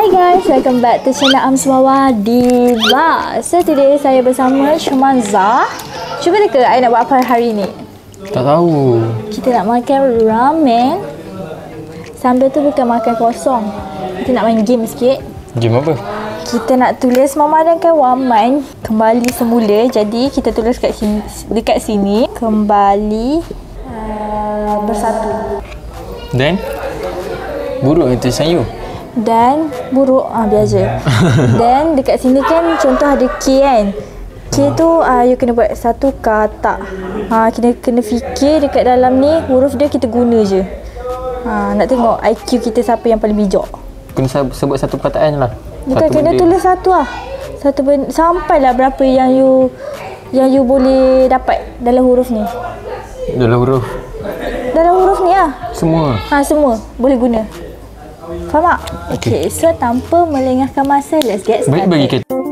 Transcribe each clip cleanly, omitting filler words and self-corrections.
Hi guys, welcome back to channel Amswawa Diva. So today saya bersama Syamazah. Cuba teka, I nak buat apa hari ni? Tak tahu. Kita nak makan ramen. Sambil tu bukan makan kosong. Kita nak main game sikit. Game apa? Kita nak tulis Mama dan Waman kembali semula. Jadi kita tulis dekat sini kembali bersatu. Dan buruk itu sayur. Dan buruk biar je. Dan dekat sini kan contoh ada K kan. K tu you kena buat satu kata. Kena fikir dekat dalam ni huruf dia kita guna je. Nak tengok IQ kita siapa yang paling bijak. Kena sebut satu perkataan lah. Bukan kena tulis satu lah. Satu benda, sampailah berapa yang you boleh dapat dalam huruf ni. Dalam huruf Ni lah. semua. Semua boleh guna. Faham tak? Okay, so tanpa melengahkan masa, let's get started. Bagi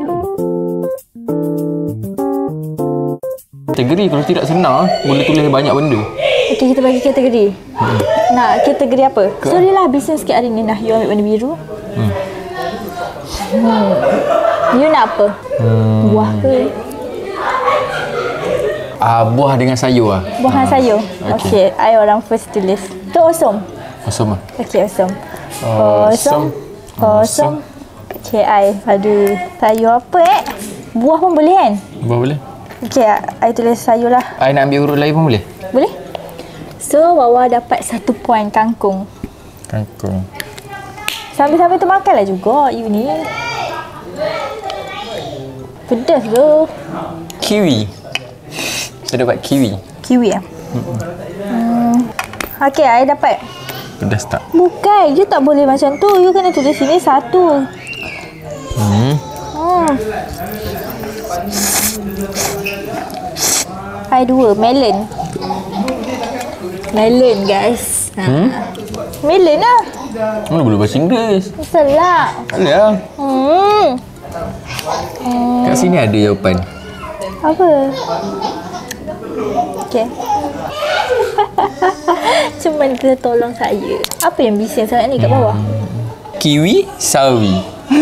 kategori, kalau tidak senang boleh tulis banyak benda. Okay, kita bagi kategori. Nak kategori apa? Sorry lah, bising sikit hari ni. Nah, you ambil warna biru. You nak apa? Buah ke? Buah dengan sayur lah. Buah dengan sayur? Okay, I orang first tulis. Tu osom? Osom lah. Okay, osom. Osom. Okay, aduh. Sayur apa Buah pun boleh kan? Buah boleh. Okay, I tulis sayur lah. I nak ambil huruf lain pun boleh? Boleh. So, Wawa dapat 1 poin kangkung. Kangkung. Sambil-sambil tu makanlah juga you ni. Pedas ke? Kiwi. Saya dapat kiwi. Kiwi Okay, I dapat. Pedas tak? Bukan, you tak boleh macam tu. You kena tulis sini satu. I 2, melon. Melon guys. Melon lah. Mana boleh bahasa Inggeris? Salah. Tak boleh lah. Kat sini ada jawapan. Apa? Okay. Cuma dia tolong saya. Apa yang bising sangat ni kat bawah? Kiwi, sawi.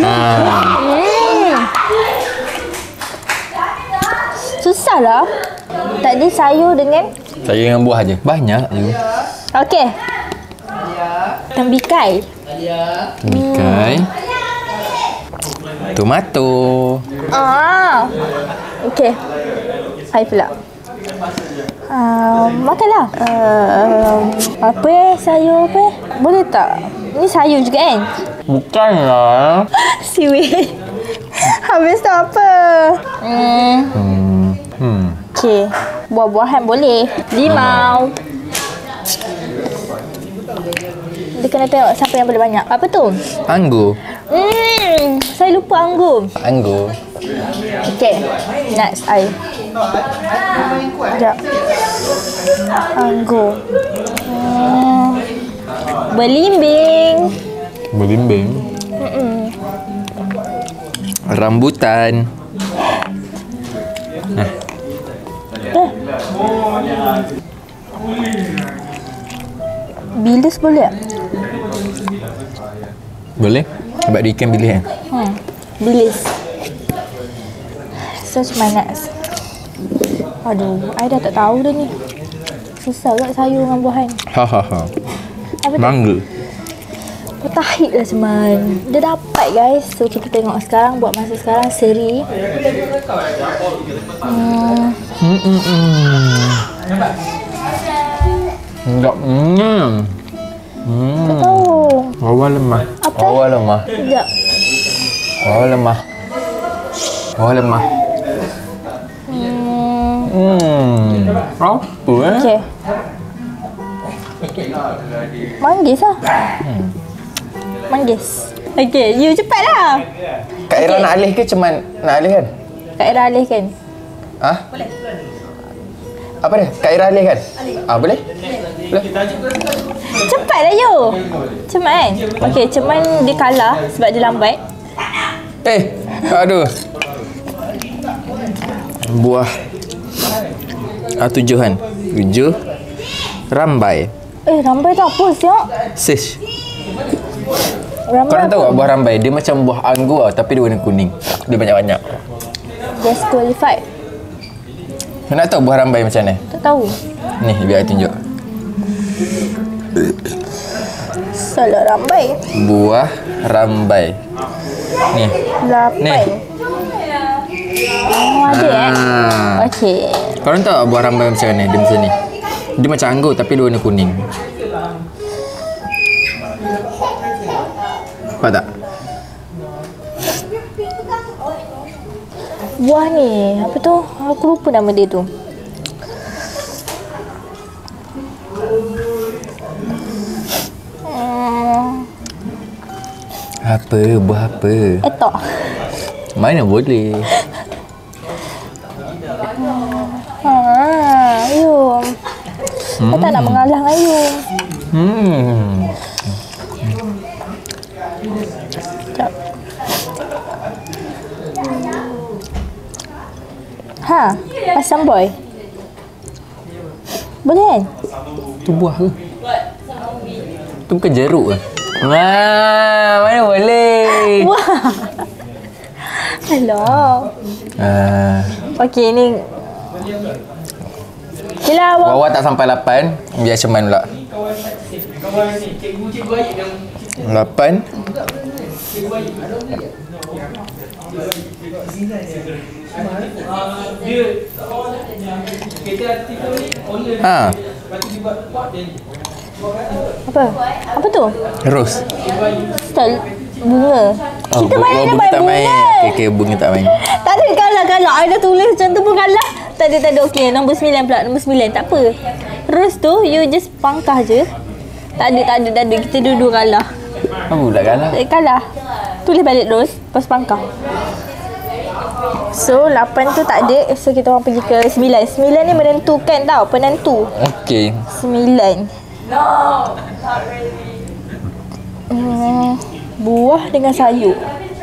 Susah lah. Tadi sayur dengan? Sayur dengan buah je. Banyak je. Okey. Tembikai. Tembikai. Tomato. Okey. Hai pula. Makanlah. Sayur apa? Boleh tak? Ni sayur juga kan? Bukanlah. Siwit. Habis tu apa? Okey. Buah-buahan boleh. Limau. Dia kena tengok siapa yang boleh banyak. Apa tu? Anggur. Saya lupa anggur. Anggur. Okey. Next, sekejap. Anggur. Belimbing. Belimbing. Rambutan. Bilis boleh tak? Boleh? Sebab dia ikan bilis kan? Bilis. So, macam mana? Aduh, I dah tak tahu dah ni. Susah kat sayur dengan buahan. Mangga. Petahit lah cuman. Dia dapat guys. So, kita tengok sekarang. Buat masa sekarang seri. Enggak. Tak tahu. Wawa lemah. Apa? Wawa lemah. Sekejap. Wawa lemah. Wawa lemah. Apa Okay. Manggis lah. Manggis. Okay, you cepat lah. Kak Ira nak alih ke cuman nak alih kan? Kak Ira alih kan? Boleh. Apa dia? Kak Ira alih kan? Boleh? Boleh. Cepatlah you. Cemat kan? Okay, ceman dia kalah sebab dia lambat. Aduh. Buah. 7 kan? 7. Rambai. Rambai tu apa siap? Sis. Rambai Korang tahu apa? tak buah rambai? Dia macam buah anggur tau, tapi dia warna kuning. Dia banyak-banyak. Disqualified. Kau nak tahu buah rambai macam mana? Tak tahu. Ni, biar I tunjuk. Salah rambai. Buah rambai. Ni. Lapan. Oh, ada Okey. Korang tahu tak buah rambai macam mana? Dia macam ni. Dia macam anggur tapi dia warna kuning. Nampak tak? Buah ni, apa tu? Aku lupa nama dia tu. Apa? Buah apa? Etok. Mana boleh? Ayum. Saya tak nak mengalah dengan Ayum. Sekejap. Asam boy. Boleh kan? Tu buah ke? Tu bukan jeruk ke? Mana boleh? Wah. Hello. Okey, ni. Yelah, awak. Wawa tak sampai 8. Biar Ceman pula. 8. Apa? Apa tu? Rose. Style bunga. Kita main bunga dapat tak bunga. main. Okay, bunga tak main. Tak ada kalah. I dah tulis macam tu pun kalah. Tak ada. Okey, nombor 9 pula. Nombor 9. Tak apa. Terus tu, you just pangkah je. Tak ada. Kita dua-dua kalah. Apa pula kalah? Kalah. Tulis balik terus. Lepas pangkah. So, 8 tu tak ada. So, kita orang pergi ke 9. 9 ni menentukan tau. Penentu. Okay. 9. Buah dengan sayur.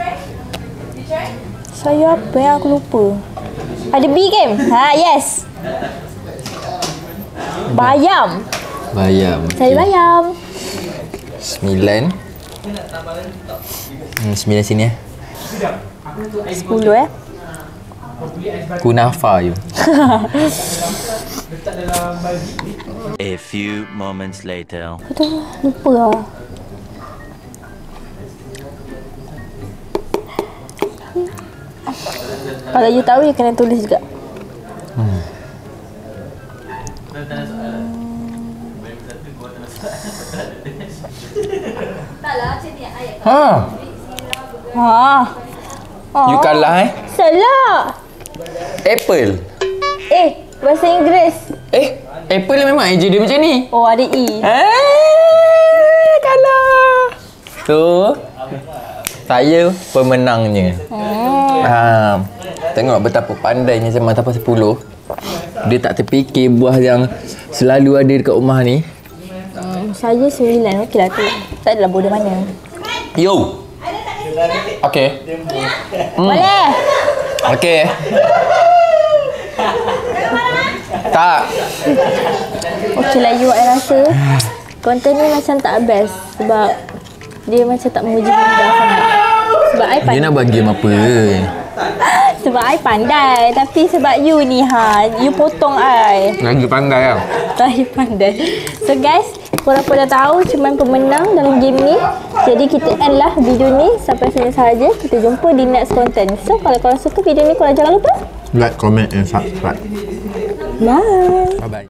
Sayur apa yang aku lupa? Ada B game? Yes. Bayam. Sayur bayam. 9. 9 sini 10 Kunafa you. A few moments later. Aduh, lupa lah. Kalau you tahu, you kena tulis juga. You kalah Salah. Apple. Bahasa Inggeris. Apple memang je dia macam ni. Oh, ada E. Kalah. So, saya pemenangnya. Tengok betapa pandainya Ceman Tapau 10. Dia tak terfikir buah yang selalu ada dekat rumah ni. Saya 9. Okeylah tu. Tak adalah bodoh mana. Yo. Okay. Boleh. Okay. Tak. Okeylah, you I rasa konten ni macam tak best sebab dia macam tak memuji benda sangat. Sebab I Dia pandai. nak bagi game apa? Sebab I pandai. Tapi sebab you ni you potong I. Lagi pandai lah. Lagi pandai. So guys, korang pun dah tahu Ceman pemenang dalam game ni. Jadi kita end lah video ni sampai sini sahaja. Kita jumpa di next content. So kalau korang suka video ni, korang jangan lupa Like, comment and subscribe. bye. Bye-bye.